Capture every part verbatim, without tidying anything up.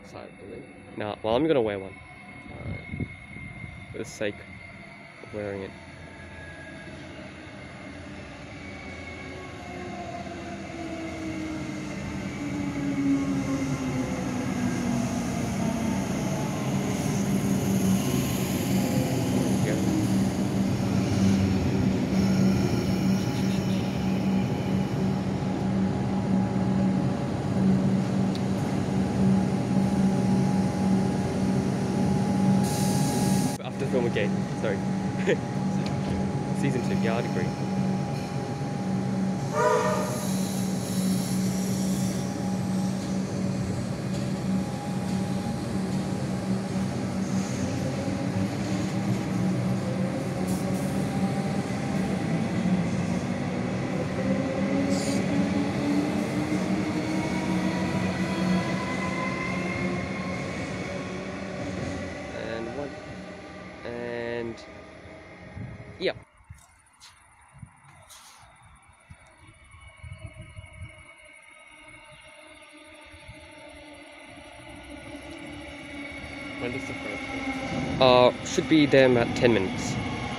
outside, really. Nah, well, I'm gonna wear one. Alright. For the sake of wearing it. After film again, sorry. Season two, yeah, I'd agree. And one. And yeah. When does the first one? Uh, should be there in about ten minutes.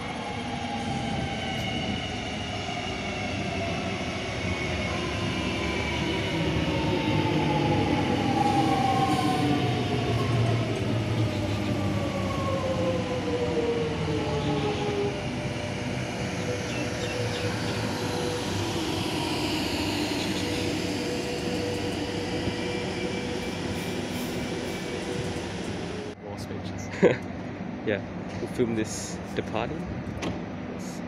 More speeches. Yeah, we'll film this departing. Yes.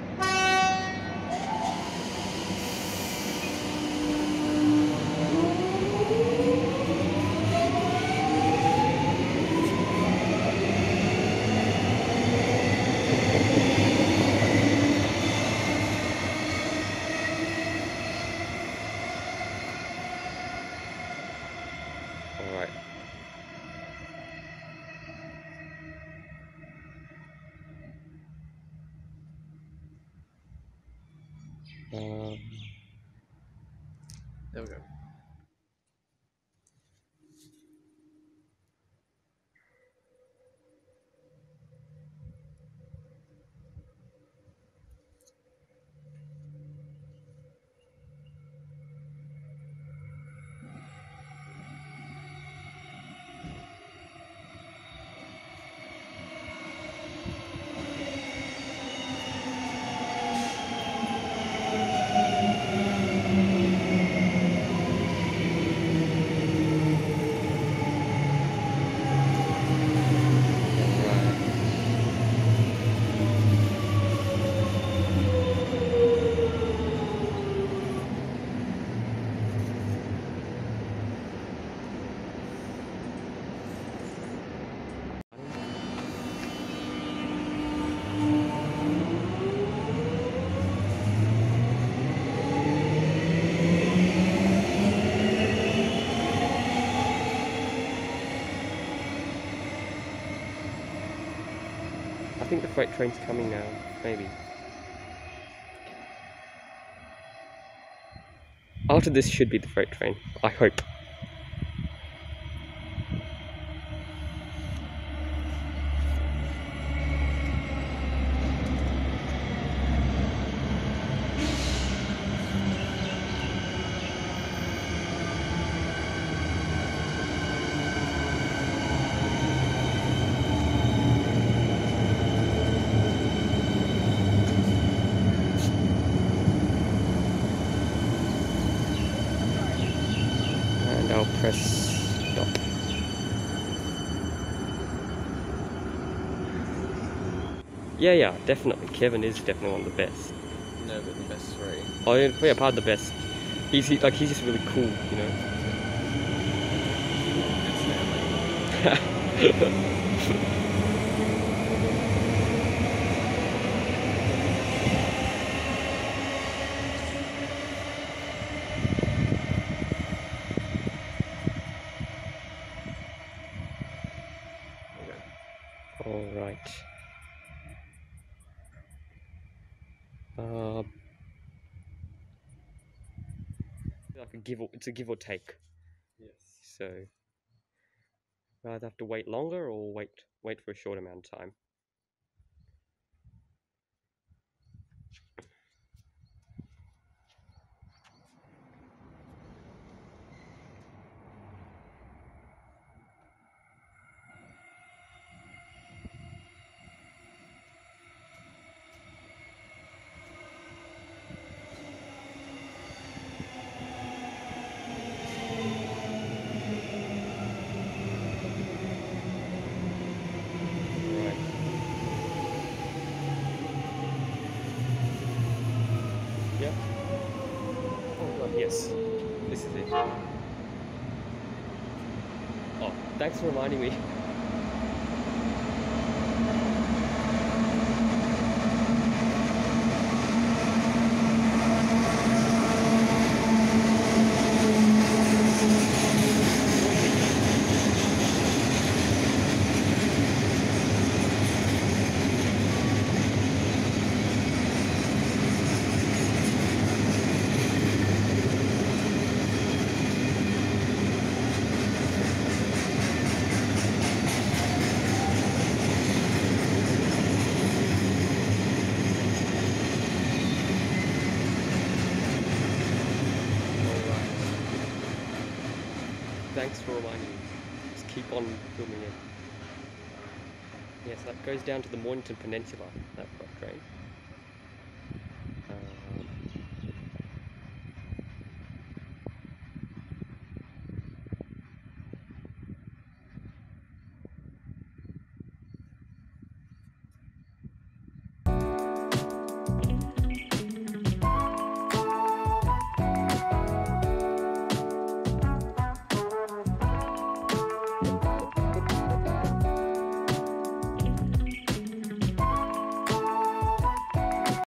All right. Um, There we go. I think the freight train's coming now, maybe. After this should be the freight train, I hope. And I'll press stop. Yeah, yeah, definitely. Kevin is definitely one of the best. No, but the best three. Oh yeah, yeah, part of the best. He's he, like he's just really cool, you know. It's family. All right. Uh, like a give or, it's a give or take. Yes. So I either have to wait longer or wait wait for a short amount of time. Yep. Oh god, yes. This is it. Oh, thanks for reminding me. Thanks for reminding me. Just keep on filming it. Yes, that goes down to the Mornington Peninsula, that train.